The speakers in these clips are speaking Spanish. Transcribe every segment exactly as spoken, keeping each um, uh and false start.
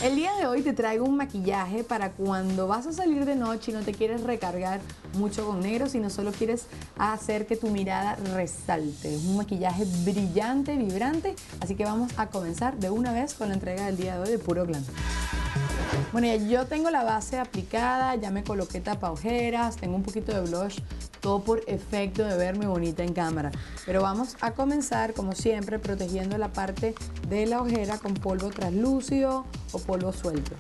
El día de hoy te traigo un maquillaje para cuando vas a salir de noche y no te quieres recargar mucho con negro, sino solo quieres hacer que tu mirada resalte. Es un maquillaje brillante, vibrante, así que vamos a comenzar de una vez con la entrega del día de hoy de Puro Glam. Bueno, ya yo tengo la base aplicada, ya me coloqué tapa ojeras, tengo un poquito de blush, todo por efecto de verme bonita en cámara. Pero vamos a comenzar, como siempre, protegiendo la parte de la ojera con polvo translúcido o polvo suelto.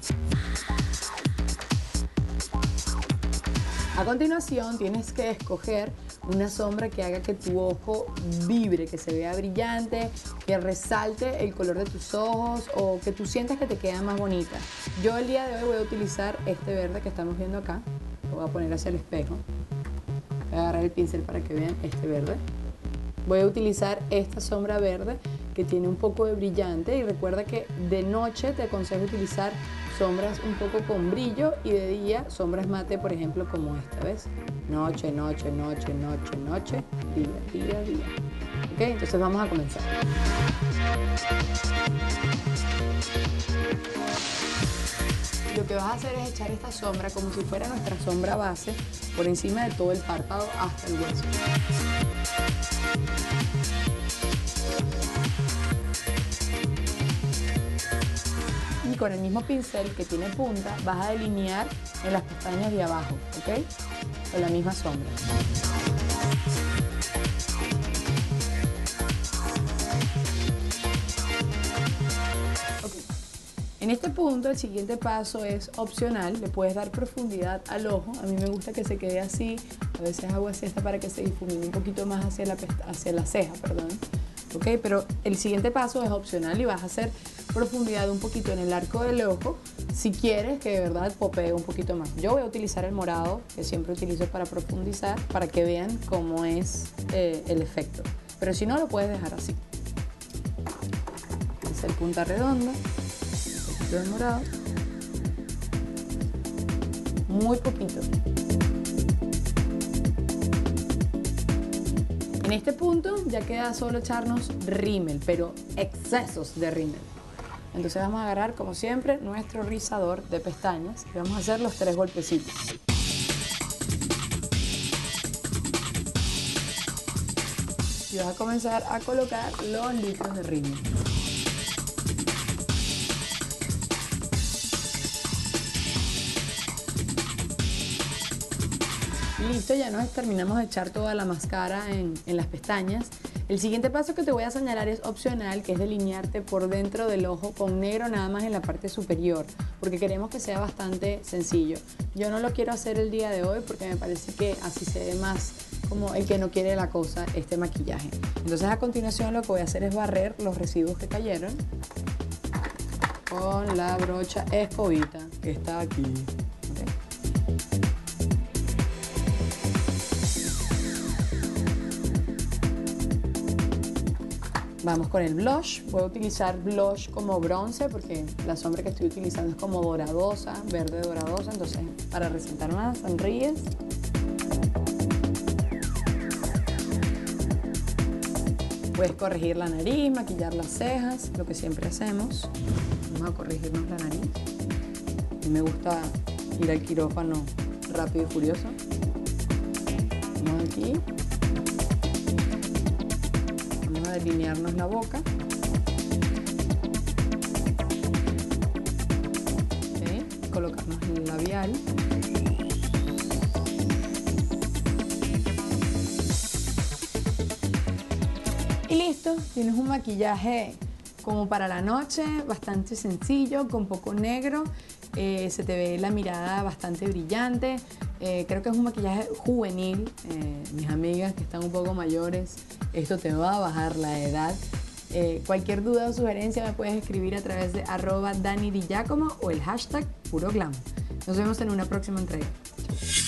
A continuación tienes que escoger una sombra que haga que tu ojo vibre, que se vea brillante, que resalte el color de tus ojos o que tú sientas que te queda más bonita. Yo el día de hoy voy a utilizar este verde que estamos viendo acá. Lo voy a poner hacia el espejo. Voy a agarrar el pincel para que vean este verde. Voy a utilizar esta sombra verde que tiene un poco de brillante y recuerda que de noche te aconsejo utilizar sombras un poco con brillo y de día sombras mate, por ejemplo, como esta, ¿ves? Noche, noche, noche, noche, noche, día, día, día. ¿Ok? Entonces vamos a comenzar. Lo que vas a hacer es echar esta sombra como si fuera nuestra sombra base por encima de todo el párpado hasta el hueso. Y con el mismo pincel que tiene punta vas a delinear en las pestañas de abajo, ¿ok? Con la misma sombra. Okay. En este punto el siguiente paso es opcional, le puedes dar profundidad al ojo, a mí me gusta que se quede así, a veces hago así hasta para que se difumine un poquito más hacia la, hacia la ceja, perdón. Ok, pero el siguiente paso es opcional y vas a hacer profundidad un poquito en el arco del ojo si quieres que de verdad popee un poquito más. Yo voy a utilizar el morado que siempre utilizo para profundizar para que vean cómo es eh, el efecto, pero si no lo puedes dejar así. Es el punta redonda, un poquito de morado, muy poquito. En este punto ya queda solo echarnos rímel, pero excesos de rímel. Entonces vamos a agarrar, como siempre, nuestro rizador de pestañas y vamos a hacer los tres golpecitos. Y vas a comenzar a colocar los litros de rímel. Listo, ya nos terminamos de echar toda la máscara en, en las pestañas. El siguiente paso que te voy a señalar es opcional, que es delinearte por dentro del ojo con negro nada más en la parte superior, porque queremos que sea bastante sencillo. Yo no lo quiero hacer el día de hoy porque me parece que así se ve más como el que no quiere la cosa, este maquillaje. Entonces a continuación lo que voy a hacer es barrer los residuos que cayeron con la brocha escobita que está aquí. Vamos con el blush. Voy a utilizar blush como bronce porque la sombra que estoy utilizando es como doradosa, verde doradosa, entonces para resaltar más, sonríes. Puedes corregir la nariz, maquillar las cejas, lo que siempre hacemos. Vamos a corregirnos la nariz. A mí me gusta ir al quirófano rápido y furioso. Vamos aquí. A delinearnos la boca. Okay. Colocarnos el labial. Y listo, tienes un maquillaje como para la noche, bastante sencillo, con poco negro. Eh, se te ve la mirada bastante brillante. Eh, creo que es un maquillaje juvenil. Eh, mis amigas que están un poco mayores, esto te va a bajar la edad. Eh, cualquier duda o sugerencia me puedes escribir a través de arroba Dani Di Giacomo o el hashtag Puro Glam. Nos vemos en una próxima entrega. Chau.